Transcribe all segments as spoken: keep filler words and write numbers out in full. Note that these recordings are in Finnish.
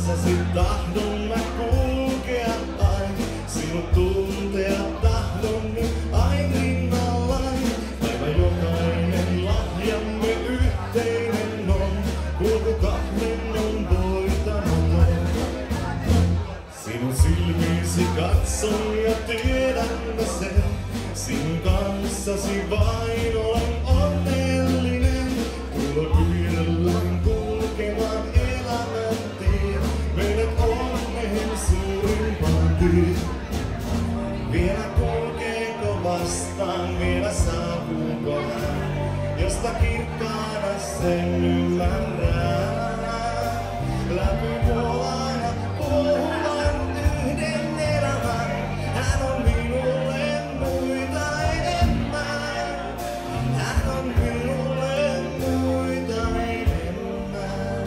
kanssasi tahdon mä kulkea aina. Sinut tuntea tahdon nyt aina rinnallani. Päivä jokainen lahjamme yhteinen on. Kulkukahvin on voitamaton. Sinun silmiisi katson ja tiedän mä sen. Sinun kanssasi vain olen onnellinen. Tulo yhdellään kulkemaan elämän tien. Meidät onneen suurimpaan tien. Vielä kulkeeko vastaan, vielä saapuuko hän, josta kirkkaana sen ymmärrää. Läpi vuolana puhuvan yhden elämän, hän on minulle muita enemmän. Hän on minulle muita enemmän.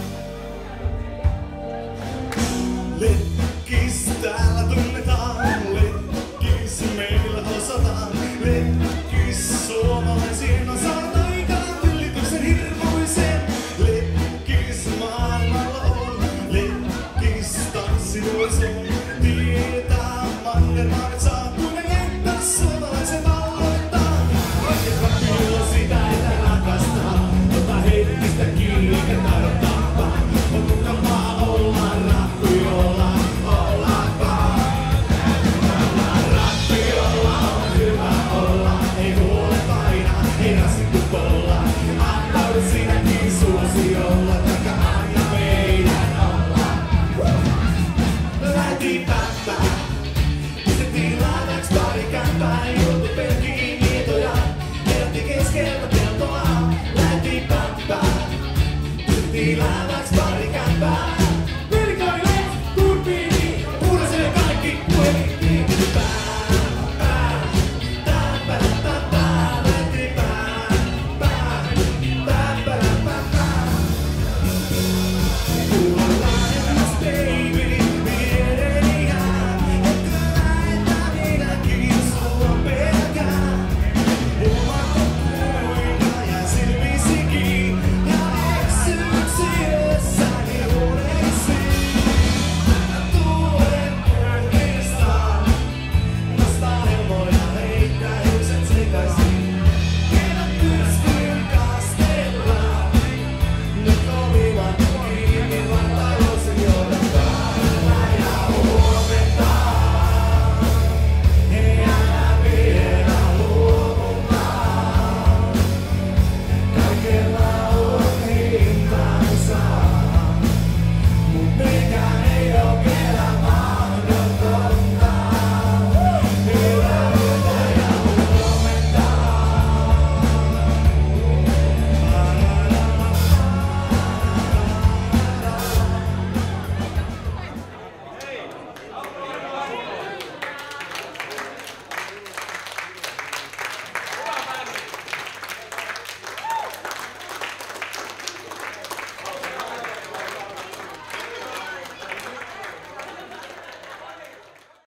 Letkis täällä tunnetaan, letkis meillä osataan. Letkis suomalaisien osaa taikaan yllityksen hirmuisen. Letkis maailmalla on, letkis tanssinuoso. Tietää mannermaanet saa, kun ne lentää suomalaisen valloittaa. Raketva kyllä sitä, että rakastaa, ota hetkistä kiinni eikä tahdo tappaa. On mukavaa olla rappiolla, olla vaan. Ollaan rappiolla, on hyvä olla, ei huole painaa, ei rasittu polla. Antaudu sinäkin suosiolla, taikka anna meidän olla. Lähti päppää, pistettiin lainaksi pari kämpää, joutu pelkiin mietoja, herätti keskeltä peltoa. Lähti päppää, pistettiin lainaksi pari kämpää.